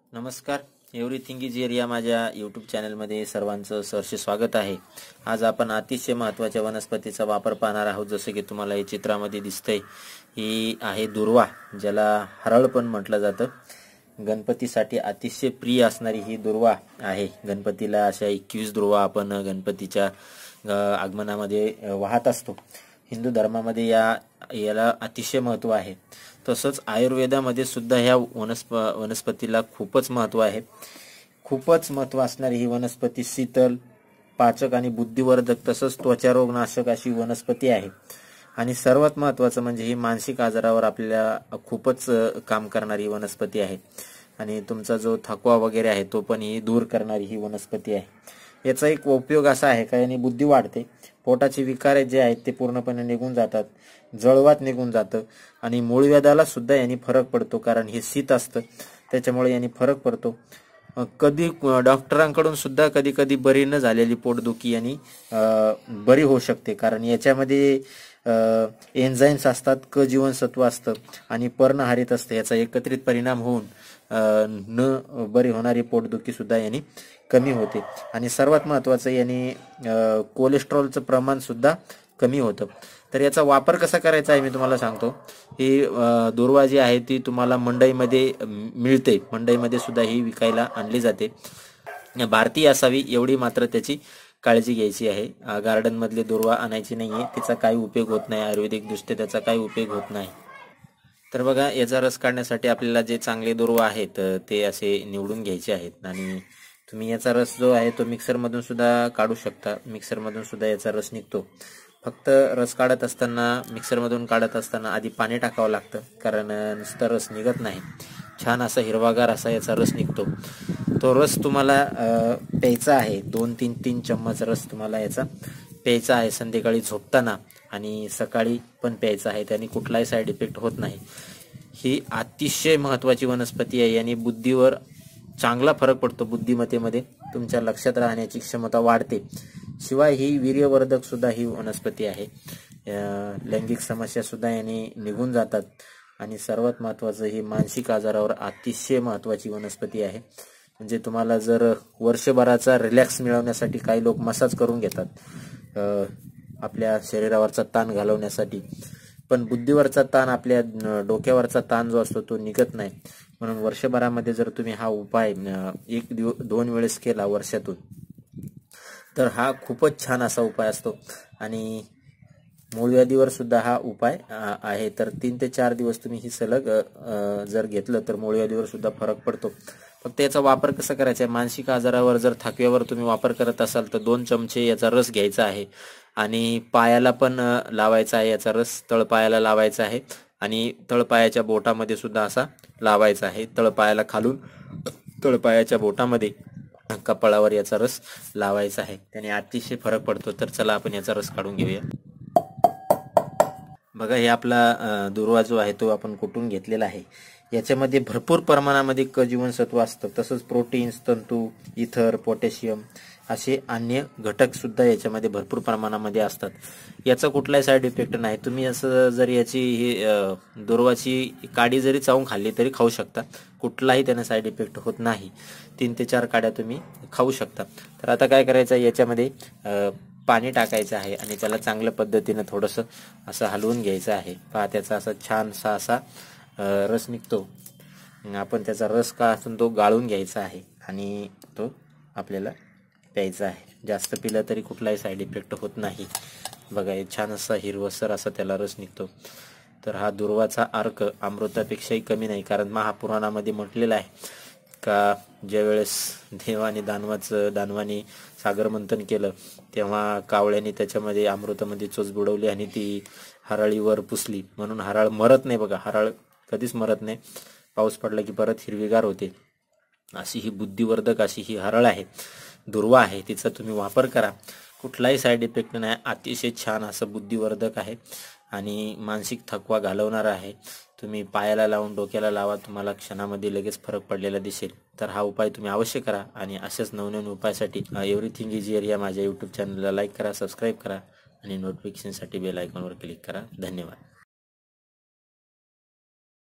नमस्कार. Everything is here या माझ्या यूट्यूब चॅनलमध्ये सर्वांचं सहर्ष स्वागत आहे. आज आपण अतिशय महत्त्वाच्या वनस्पतीचा वापर पाहणार आहोत. जसे की तुम्हाला या चित्रामध्ये दिसतंय, ही आहे दुर्वा, ज्याला हरळ पण म्हटलं जातं. गणपतीसाठी अतिशय प्रिय असणारी ही दुर्वा आहे. गणपतीला अशा 21 दुर्वा आपण गणपतीच्या आगमनामध्ये वाहत असतो. हिंदू धर्मामध्ये याला अतिशय महत्त्व आहे. तसंच आयुर्वेदामध्ये सुद्धा ह्या वनस्पतीला खूपच महत्त्व आहे. खूपच महत्त्व असणारी ही वनस्पती शीतल, पाचक आणि बुद्धिवर्धक तसंच त्वचारोगनाशक अशी वनस्पती आहे. आणि सर्वात महत्त्वाचं म्हणजे ही मानसिक आजारावर आपल्याला खूपच काम करणारी वनस्पती आहे. आणि तुमचा जो थकवा वगैरे आहे तो पण ही दूर करणारी ही वनस्पती आहे. याचा एक उपयोग असा आहे का याने बुद्धी वाढते, पोटाचे विकार जे आहेत ते पूर्णपणे निघून जातात, जळवात निघून जातं आणि मूळव्याधाला सुद्धा याने फरक पडतो. कारण हे शीत असतं त्याच्यामुळे याने फरक पडतो. कधी डॉक्टरांकडून सुद्धा कधी कधी बरी न झालेली पोटदुखी यांनी बरी होऊ शकते. कारण याच्यामध्ये एन्झाईम्स असतात, क जीवनसत्व असतं आणि पर्णहरित असतं. याचा एकत्रित परिणाम होऊन न बरी होणारी पोटदुखी सुद्धा यांनी कमी होते. आणि सर्वात महत्त्वाचं याने कोलेस्ट्रॉलचं प्रमाण सुद्धा कमी होतं. तर याचा वापर कसा करायचा आहे मी तुम्हाला सांगतो. ही दुर्वा जी आहे ती तुम्हाला मंडईमध्ये मिळते. मंडईमध्ये सुद्धा ही विकायला आणली जाते. भारतीय असावी एवढी मात्र त्याची काळजी घ्यायची आहे. गार्डन मधले दुर्वा आणायची नाहीये. तिचा काही उपयोग होत नाही. आयुर्वेदिक दृष्ट्या त्याचा काही उपयोग होत नाही. तर बघा, याचा रस काढण्यासाठी आपल्याला जे चांगले दुर्वा आहेत ते असे निवडून घ्यायचे आहेत. आणि तुम्ही याचा रस जो आहे तो मिक्सरमधून सुद्धा काढू शकता. मिक्सरमधून सुद्धा याचा रस निघतो. फक्त रस काढत असताना, मिक्सरमधून काढत असताना आधी पाणी टाकावं लागतं. कारण नुसतं रस निघत नाही. छान असा हिरवागार असा याचा रस निघतो. तो रस तुम्हाला प्यायचा आहे. 2-3 चम्मच रस तुम्हाला याचा प्यायचा आहे संध्याकाळी झोपताना आणि सकाळी पण प्यायचा आहे. त्याने कुठलाही साईड इफेक्ट होत नाही. ही अतिशय महत्त्वाची वनस्पती आहे. याने बुद्धीवर चांगला फरक पडतो. बुद्धिमत्तेमध्ये तुमच्या लक्षात राहण्याची क्षमता वाढते. शिवाय ही वीर्यवर्धक सुद्धा ही वनस्पती आहे. लैंगिक समस्या सुद्धा याने निघून जातात. आणि सर्वात महत्त्वाचं ही मानसिक आजारावर अतिशय महत्त्वाची वनस्पती आहे. म्हणजे तुम्हाला जर वर्षभराचा रिलॅक्स मिळवण्यासाठी काही लोक मसाज करून घेतात आपल्या शरीरावरचा ताण घालवण्यासाठी, पण बुद्धीवरचा ताण, आपल्या डोक्यावरचा ताण जो असतो तो निघत नाही. म्हणून वर्षभरामध्ये जर तुम्ही हा उपाय 1-2 वेळेस केला वर्षातून, तर हा खूपच छान असा उपाय असतो. आणि मूळव्याधीवर सुद्धा हा उपाय आहे. तर 3 ते 4 दिवस तुम्ही ही सलग जर घेतलं तर मूळव्याधीवर सुद्धा फरक पडतो. फक्त याचा वापर कसा करायचा आहे, मानसिक आजारावर जर थकव्यावर तुम्ही वापर करत असाल तर 2 चमचे याचा रस घ्यायचा आहे. आणि पायाला पण लावायचा आहे याचा रस. तळपायाला लावायचा आहे आणि तळपायाच्या बोटामध्ये सुद्धा असा लावायचा आहे. तळपायाला खालून तळपायाच्या बोटामध्ये कपाळावर याचा रस लावायचा आहे. त्याने अतिशय फरक पडतो. तर चला आपण याचा रस काढून घेऊया. बघा, हे आपला दुर्वा जो आहे तो आपण कुटून घेतलेला आहे. याच्यामध्ये भरपूर प्रमाणामध्ये क जीवनसत्व असतं. तसंच प्रोटीन्स, तंतू, इथर, पोटॅशियम असे अन्य घटक सुद्धा याच्यामध्ये भरपूर प्रमाणामध्ये असतात. याचा कुठलाही साईड इफेक्ट नाही. तुम्ही असं जर याची ही दुर्वाची काडी जरी चावून खाल्ली तरी खाऊ शकता. कुठलाही त्याने साईड इफेक्ट होत नाही. 3 ते 4 काड्या तुम्ही खाऊ शकता. तर आता काय करायचं आहे, याच्यामध्ये पाणी टाकायचं आहे आणि त्याला चांगल्या पद्धतीनं थोडंसं असं हलवून घ्यायचं आहे. पहा, त्याचा असा छानसा असा रस निघतो. आपण त्याचा रस का असून तो गाळून घ्यायचा आहे आणि तो आपल्याला प्यायचा आहे. जास्त पिलं तरी कुठलाही साईड इफेक्ट होत नाही. बघा, हे छान असा हिरवसर असा त्याला रस निघतो. तर हा दुर्वाचा अर्क अमृतापेक्षाही कमी नाही. कारण महापुराणामध्ये म्हटलेलं आहे का ज्यावेळेस देवाने दानवाने सागर मंथन केलं तेव्हा कावळ्याने त्याच्यामध्ये अमृतामध्ये चोच बुडवली आणि ती हरळीवर पुसली. म्हणून हरळ मरत नाही. बघा, हरळ कधीच मरत नाही. पाऊस पडला की परत हिरवीगार होते. अशी ही बुद्धिवर्धक अशी ही हरळ आहे, दुर्वा आहे. तिचा तुम्ही वापर करा. कुठलाही साईड इफेक्ट नाही. अतिशय छान असं बुद्धिवर्धक आहे आणि मानसिक थकवा घालवणारा आहे. तुम्ही पायाला लावून डोक्याला लावा, तुम्हाला क्षणामध्ये लगेच फरक पडलेला दिसेल. तर हा उपाय तुम्ही अवश्य करा. आणि अशाच नवनवीन उपायासाठी एव्हरीथिंग इज हिअर या माझ्या यूट्यूब चॅनलला लाईक करा, सबस्क्राईब करा आणि नोटिफिकेशनसाठी बेल आयकॉनवर क्लिक करा. धन्यवाद.